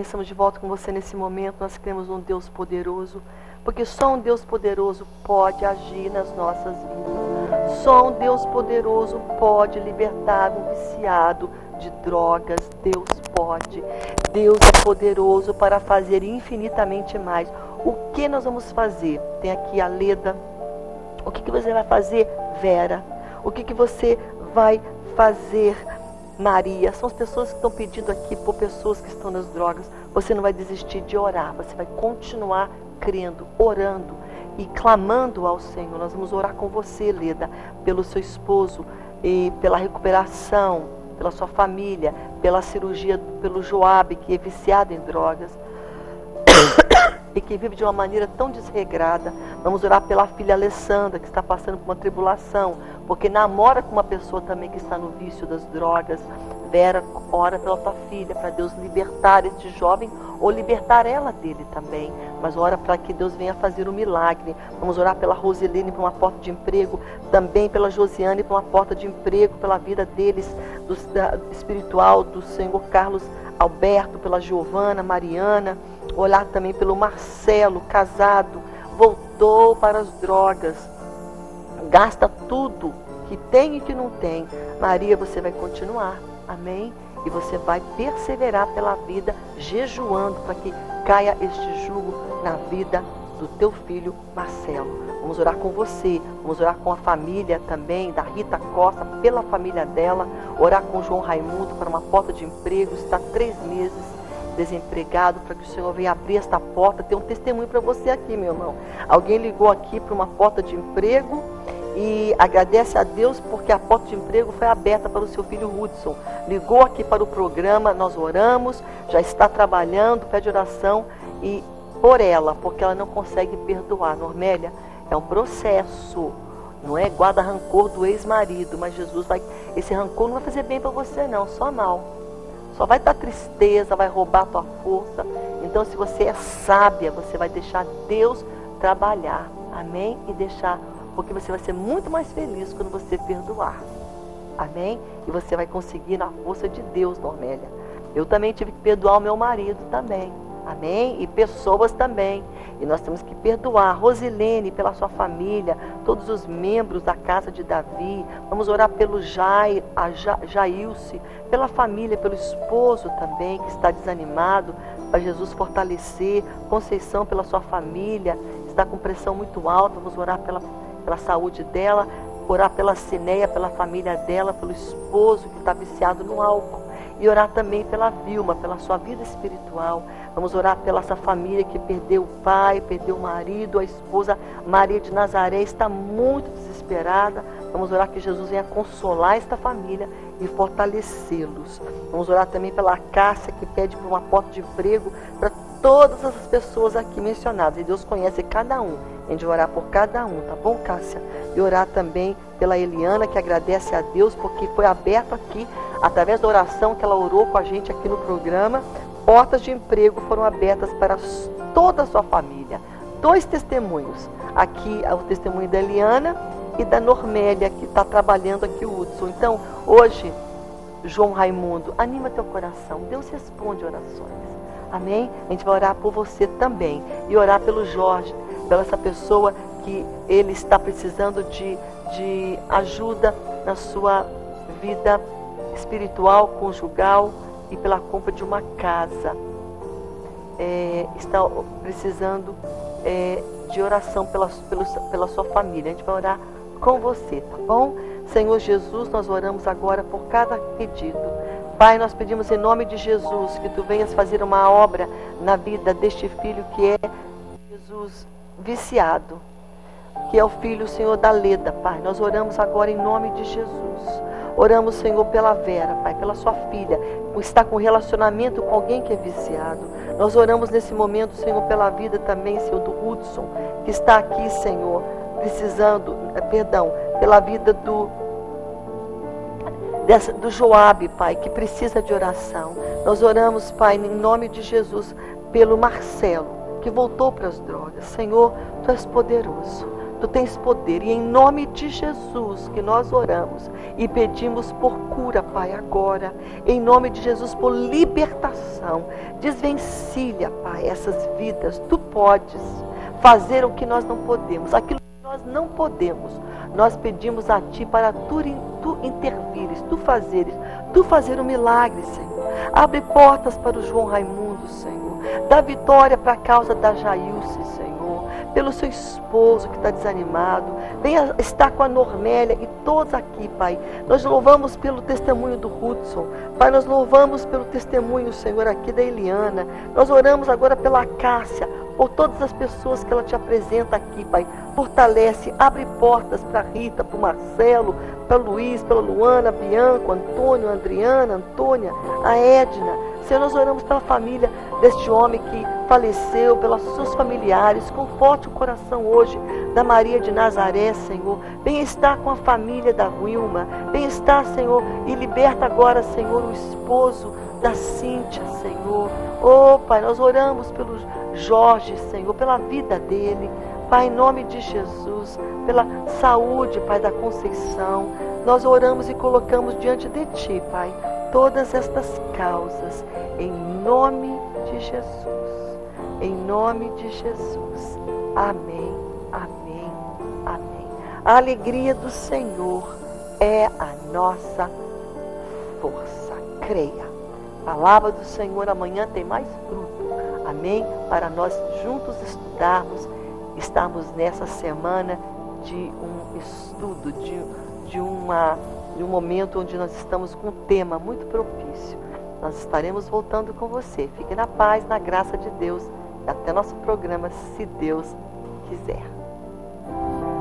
estamos de volta com você nesse momento. Nós cremos num Deus poderoso, porque só um Deus poderoso pode agir nas nossas vidas. Só um Deus poderoso pode libertar um viciado de drogas. Deus pode. Deus é poderoso para fazer infinitamente mais. O que nós vamos fazer? Tem aqui a Leda. O que você vai fazer, Vera? O que você vai fazer, Maria? São as pessoas que estão pedindo aqui por pessoas que estão nas drogas. Você não vai desistir de orar. Você vai continuar crendo, orando e clamando ao Senhor. Nós vamos orar com você, Leda, pelo seu esposo e pela recuperação, pela sua família, pela cirurgia, pelo Joabe, que é viciado em drogas e que vive de uma maneira tão desregrada. Vamos orar pela filha Alessandra, que está passando por uma tribulação, porque namora com uma pessoa também que está no vício das drogas. Vera, ora pela tua filha, para Deus libertar este jovem, ou libertar ela dele também. Mas ora para que Deus venha fazer um milagre. Vamos orar pela Rosilene, por uma porta de emprego, também pela Josiane, por uma porta de emprego, pela vida deles, espiritual, do Senhor Carlos Alberto, pela Giovana, Mariana. Olhar também pelo Marcelo, casado, voltou para as drogas, gasta tudo que tem e que não tem. Maria, você vai continuar, amém? E você vai perseverar pela vida, jejuando para que caia este jugo na vida do teu filho Marcelo. Vamos orar com você, vamos orar com a família também, da Rita Costa, pela família dela, orar com o João Raimundo para uma porta de emprego, está 3 meses desempregado, para que o Senhor venha abrir esta porta. Tem um testemunho para você aqui, meu irmão. Alguém ligou aqui para uma porta de emprego e agradece a Deus porque a porta de emprego foi aberta para o seu filho Hudson. Ligou aqui para o programa, nós oramos, já está trabalhando, pede oração e por ela, porque ela não consegue perdoar. Normélia, é um processo, não é? Guarda rancor do ex-marido, mas Jesus vai, esse rancor não vai fazer bem para você não, só mal. Só vai dar tristeza, vai roubar a tua força. Então, se você é sábia, você vai deixar Deus trabalhar. Amém? E deixar, porque você vai ser muito mais feliz quando você perdoar. Amém? E você vai conseguir na força de Deus, Normélia. Eu também tive que perdoar o meu marido também. Amém? E pessoas também. E nós temos que perdoar. Rosilene, pela sua família, todos os membros da casa de Davi. Vamos orar pelo Jailce, pela família, pelo esposo também, que está desanimado, para Jesus fortalecer. Conceição, pela sua família, está com pressão muito alta. Vamos orar pela saúde dela. Orar pela Cineia, pela família dela, pelo esposo que está viciado no álcool. E orar também pela Vilma, pela sua vida espiritual. Vamos orar pela essa família que perdeu o pai, perdeu o marido, a esposa Maria de Nazaré está muito desesperada. Vamos orar que Jesus venha consolar esta família e fortalecê-los. Vamos orar também pela Cássia, que pede por uma porta de emprego para todas essas pessoas aqui mencionadas. E Deus conhece cada um. A gente vai orar por cada um, tá bom, Cássia? E orar também pela Eliana, que agradece a Deus porque foi aberto aqui, através da oração que ela orou com a gente aqui no programa, portas de emprego foram abertas para toda a sua família. 2 testemunhos. Aqui é o testemunho da Eliana e da Normélia, que está trabalhando aqui o Hudson. Então, hoje, João Raimundo, anima teu coração. Deus responde orações. Amém? A gente vai orar por você também. E orar pelo Jorge, pela essa pessoa que ele está precisando de ajuda na sua vida espiritual, conjugal e pela compra de uma casa. Está precisando de oração pela sua família. A gente vai orar com você, tá bom? Senhor Jesus, nós oramos agora por cada pedido. Pai, nós pedimos em nome de Jesus que Tu venhas fazer uma obra na vida deste filho que é, Jesus, viciado, que é o filho, Senhor, da Leda, Pai. Nós oramos agora em nome de Jesus. Oramos, Senhor, pela Vera, Pai, pela sua filha, por estar com relacionamento com alguém que é viciado. Nós oramos nesse momento, Senhor, pela vida também, Senhor, do Hudson, que está aqui, Senhor, precisando, pela vida do Joabe, Pai, que precisa de oração. Nós oramos, Pai, em nome de Jesus, pelo Marcelo, que voltou para as drogas. Senhor, Tu és poderoso. Tu tens poder. E em nome de Jesus que nós oramos e pedimos por cura, Pai, agora. Em nome de Jesus, por libertação. Desvencilha, Pai, essas vidas. Tu podes fazer o que nós não podemos. Aquilo que nós não podemos, nós pedimos a Ti para Tu intervires, Tu fazer um milagre, Senhor. Abre portas para o João Raimundo, Senhor. Dá vitória para a causa da Jailce, Senhor. Pelo seu esposo que está desanimado. Venha estar com a Normélia e todos aqui, Pai. Nós louvamos pelo testemunho do Hudson. Pai, nós louvamos pelo testemunho, Senhor, aqui da Eliana. Nós oramos agora pela Cássia, por todas as pessoas que ela te apresenta aqui, Pai. Fortalece, abre portas para Rita, para o Marcelo, para Luiz, para Luana, Bianco, Antônio, Adriana, Antônia, a Edna. Senhor, nós oramos pela família deste homem que faleceu, pelos seus familiares. Conforte o coração hoje da Maria de Nazaré, Senhor. Venha estar com a família da Wilma. Venha estar, Senhor, e liberta agora, Senhor, o esposo da Cíntia, Senhor. Oh, Pai, nós oramos pelo Jorge, Senhor, pela vida dele. Pai, em nome de Jesus, pela saúde, Pai, da Conceição. Nós oramos e colocamos diante de Ti, Pai, todas estas causas, em nome de Jesus. Em nome de Jesus. Amém, amém, amém. A alegria do Senhor é a nossa força. Creia. Palavra do Senhor, amanhã tem mais fruto. Amém? Para nós juntos estudarmos, estamos nessa semana de um estudo, de um momento onde nós estamos com um tema muito propício. Nós estaremos voltando com você. Fique na paz, na graça de Deus. Até nosso programa, se Deus quiser.